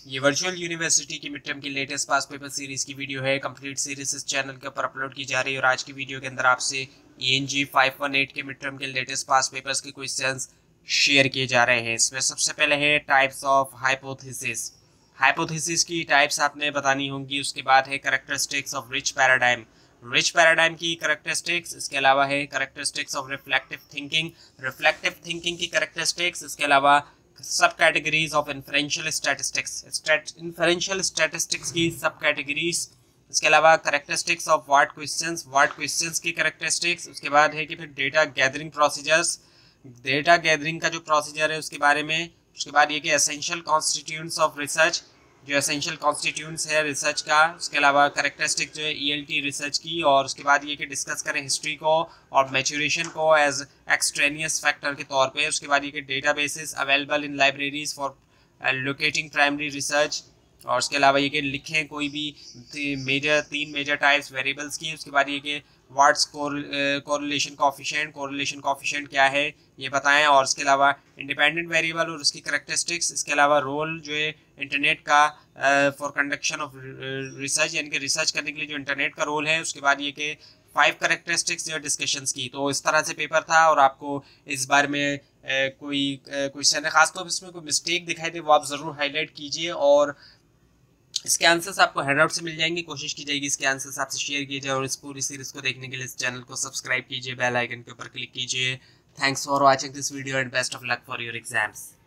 ये virtual university की mid term की लेटेस्ट पास पेपर सीरीज की वीडियो है। कंप्लीट सीरीज इस चैनल के ऊपर अपलोड की जा रही है और आज की वीडियो के अंदर आपसे ENG 518 के मिड टर्म के लेटेस्ट पास पेपर्स के क्वेश्चंस शेयर किए जा रहे हैं। इसमें सबसे पहले है टाइप्स ऑफ हाइपोथेसिस। हाइपोथेसिस की टाइप्स आपने बतानी होंगी। उसके बाद है characteristics of rich paradigm. Rich paradigm की कैरेक्टरिस्टिक्स। इसके अलावा है characteristics of reflective thinking. Reflective thinking की कैरेक्टरिस्टिक्स। इसके अलावा sub categories of inferential statistics. Inferential statistics की सब कैटेगरीज। इसके अलावा characteristics of word questions. Word questions की कैरेक्टरिस्टिक्स। उसके बाद है कि फिर data gathering procedures. Data gathering का जो प्रोसीजर है उसके बारे में। उसके बाद ये कि एसेंशियल कॉन्स्टिट्यूएंट्स ऑफ रिसर्च, जो एसेंशियल कॉन्स्टिट्यूएंट्स है रिसर्च का। उसके अलावा कैरेक्टरिस्टिक जो है ELT रिसर्च की। और उसके बाद ये कि डिस्कस करें हिस्ट्री को और मैच्योरेशन को एज एक्सट्रेनियस फैक्टर के तौर पे। उसके बाद ये कि databases available in libraries for locating primary research. और उसके अलावा ये कि लिखें कोई भी तीन मेजर टाइप्स वेरिएबल्स की। उसके बाद ये कि what's correlation coefficient, correlation coefficient क्या है ये बताएं। और इसके अलावा इंडिपेंडेंट वेरिएबल और उसकी कैरेक्टरिस्टिक्स। इसके अलावा रोल जो है इंटरनेट का फॉर कंडक्शन ऑफ रिसर्च, यानी कि रिसर्च करने के लिए जो इंटरनेट का रोल है। उसके बाद ये कि 5 कैरेक्टरिस्टिक्स जो डिस्कशंस की। तो इस तरह से पेपर था और आपको इस बारे में कोई क्वेश्चन है खासतौर पर इसमें कोई मिस्टेक दिखाई दे वो आप ज़रूर हाईलाइट कीजिए। और इसके आंसर्स आपको हैंडआउट से मिल जाएंगे। कोशिश की जाएगी इसके आंसर्स आपसे शेयर किए जाए। और इस पूरी सीरीज को देखने के लिए इस चैनल को सब्सक्राइब कीजिए, बेल आइकन के ऊपर क्लिक कीजिए। Thanks for watching this video and best of luck for your exams.